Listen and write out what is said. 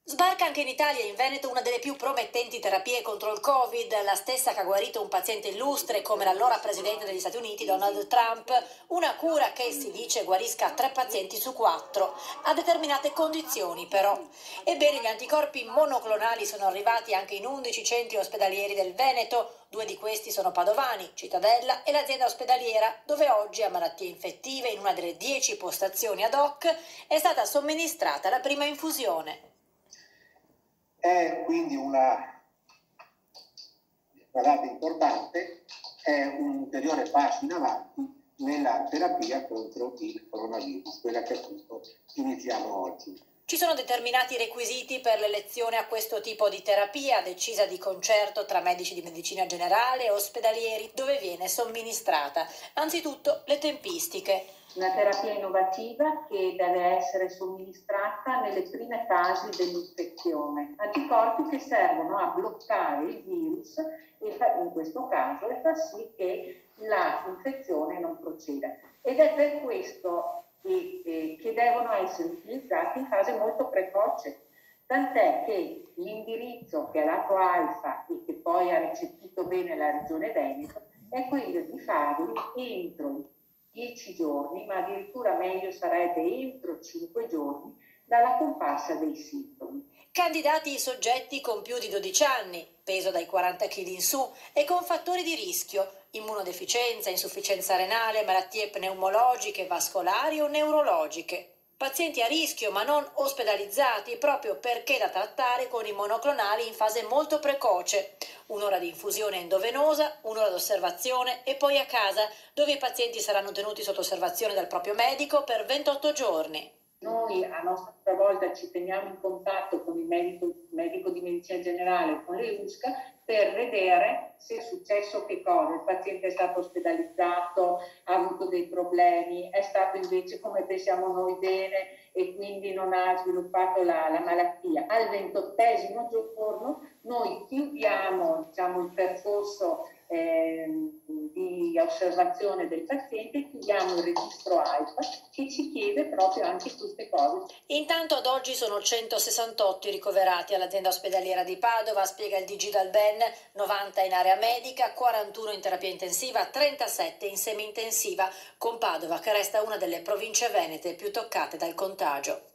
Sbarca anche in Italia e in Veneto una delle più promettenti terapie contro il Covid, la stessa che ha guarito un paziente illustre come l'allora presidente degli Stati Uniti Donald Trump, una cura che si dice guarisca 3 pazienti su 4, a determinate condizioni però. Ebbene, gli anticorpi monoclonali sono arrivati anche in 11 centri ospedalieri del Veneto, 2 di questi sono padovani, Cittadella e l'azienda ospedaliera, dove oggi a malattie infettive in una delle 10 postazioni ad hoc è stata somministrata la prima infusione. È quindi una data importante, è un ulteriore passo in avanti nella terapia contro il coronavirus, quella che appunto iniziamo oggi. Ci sono determinati requisiti per l'elezione a questo tipo di terapia, decisa di concerto tra medici di medicina generale e ospedalieri, dove viene somministrata. Anzitutto le tempistiche. Una terapia innovativa che deve essere somministrata nelle prime fasi dell'infezione. Anticorpi che servono a bloccare il virus in questo caso e far sì che l'infezione non proceda. Ed è per questo che devono essere utilizzati in fase molto precoce, tant'è che l'indirizzo che ha dato Alfa e che poi ha recepito bene la Regione Veneto è quello di farli entro 10 giorni, ma addirittura meglio sarebbe entro 5 giorni dalla comparsa dei sintomi. Candidati i soggetti con più di 12 anni, peso dai 40 kg in su e con fattori di rischio, immunodeficienza, insufficienza renale, malattie pneumologiche, vascolari o neurologiche. Pazienti a rischio ma non ospedalizzati proprio perché da trattare con i monoclonali in fase molto precoce. Un'ora di infusione endovenosa, un'ora di osservazione e poi a casa, dove i pazienti saranno tenuti sotto osservazione dal proprio medico per 28 giorni. Noi a nostra volta ci teniamo in contatto con il medico di medicina generale, con le USCA, per vedere se è successo che cosa. Il paziente è stato ospedalizzato, ha avuto dei problemi, è stato invece come pensiamo noi bene e quindi non ha sviluppato la malattia. Al 28° giorno noi chiudiamo il percorso di osservazione del paziente, chiudiamo il registro Alfa che ci chiede proprio anche queste cose. Intanto ad oggi sono 168 i ricoverati all'azienda ospedaliera di Padova, spiega il DG dal Ben, 90 in area medica, 41 in terapia intensiva, 37 in semi-intensiva, con Padova che resta una delle province venete più toccate dal contagio.